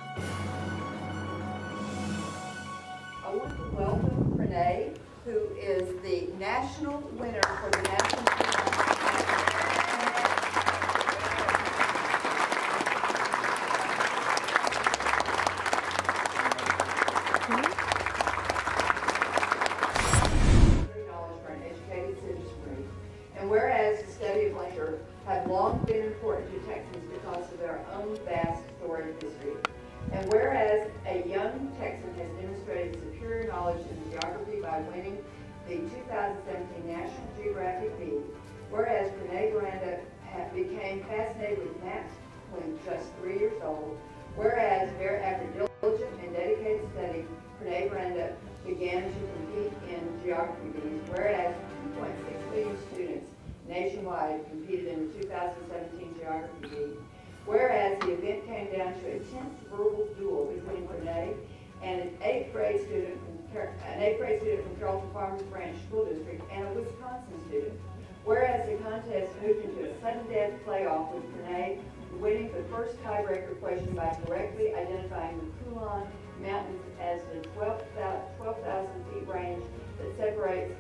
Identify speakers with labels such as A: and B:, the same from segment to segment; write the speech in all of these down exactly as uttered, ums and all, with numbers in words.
A: I want to welcome Renee, who is the national winner for the National knowledge for an educated citizenry. And whereas the study of leisure have long been important to Texans because of their own vast storied history. And whereas a young Texan has demonstrated superior knowledge in geography by winning the two thousand seventeen National Geographic Bee, whereas Renee Miranda became fascinated with maps when just three years old, whereas after diligent and dedicated study, Renee Miranda began to compete in geography bees, whereas two point six million students nationwide competed in the two thousand seventeen Geography Bee, whereas the event came down to a tense verbal duel between Renee and an eighth grade student from an eighth grade student from Carrollton Farmers Branch School District and a Wisconsin student. Whereas the contest moved into a sudden death playoff with Renee winning the first tiebreaker question by correctly identifying the Coulon Mountains as the twelve thousand feet range that separates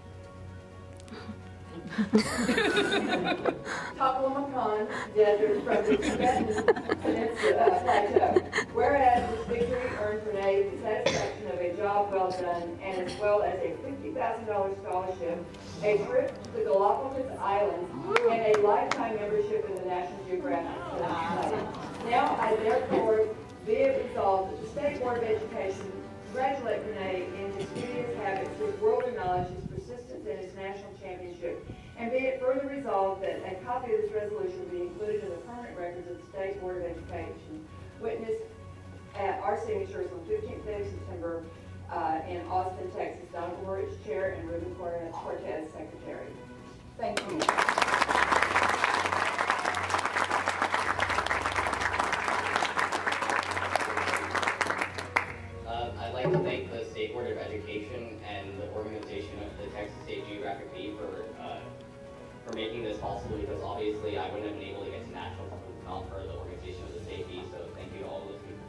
A: Taklamakan Desert from the Tibetan Peninsula uh, Plateau. Whereas this victory earned Renee the satisfaction of a job well done, and as well as a fifty thousand dollars scholarship, a trip to the Galapagos Islands, and a lifetime membership in the National Geographic Society. Now, I therefore be it resolved that the State Board of Education congratulate Renee in his studious habits, his worldly knowledge, his persistence, and his national championship. And be it further resolved that a copy of this resolution be included in the permanent records of the State Board of Education. Witnessed at our signatures on fifteenth day of September uh, in Austin, Texas. Donald Rich, Chair, and Ruben Cortez, Secretary. Thank you.
B: I'd like to thank the State Board of Education and the organization of the Texas State Geographic Bee for uh, for making this possible, because obviously I wouldn't have been able to get to nationals if not for the organization of the State Bee. So thank you to all of those people.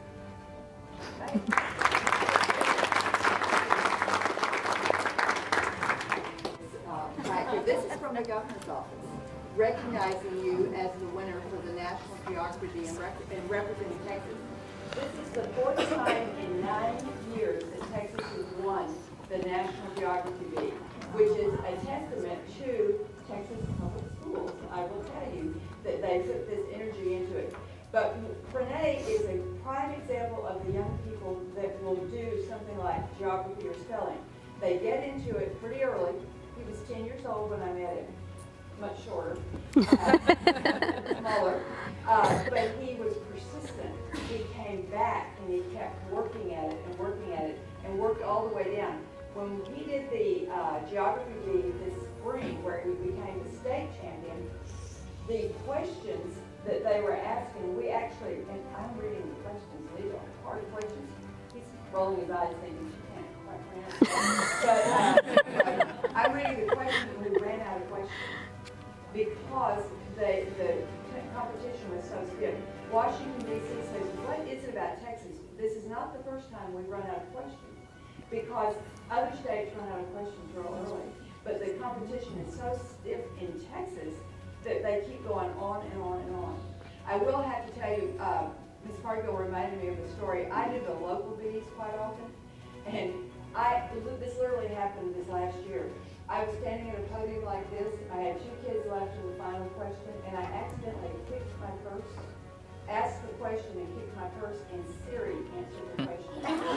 A: Uh, this is from the governor's office, recognizing you as the winner for the National Geography Bee and, rep and representing Texas. This is the fourth time in nine years that Texas has won the National Geography Bee, which is a testament to Texas public schools. I will tell you that they put this energy into it. But Renee is a prime example of the young people that will do something like geography or spelling. They get into it pretty early. He was ten years old when I met him, much shorter, uh, smaller, uh, but he was persistent. He came back and he kept working at it and working at it and worked all the way down. When he did the uh, Geography Bee this spring, where he became the state champion, the questions that they were asking, we actually, and I'm reading the questions, these are hard questions. He's rolling his eyes thinking she can't quite pronounce it. But uh, I'm reading the questions and we ran out of questions because the, the competition was so stiff. Washington, D C says, what is it about Texas? This is not the first time we've run out of questions, because other states run out of questions real early. But the competition is so stiff in Texas that they keep going on and on and on. I will have to tell you, uh, Miz Cargill reminded me of the story. I do the local bees quite often, and I this literally happened this last year. I was standing at a podium like this. I had two kids left in the final question, and I accidentally kicked my purse, asked the question and kicked my purse, and Siri answered the question.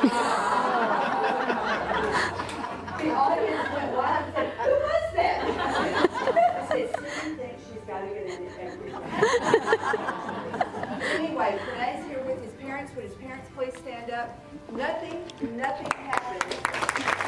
A: The audience went wild and said, who was that? I said, Siri thinks she's got to get in everything. Anyway, Renee's here with his parents. Would his parents please stand up? Nothing, nothing happened.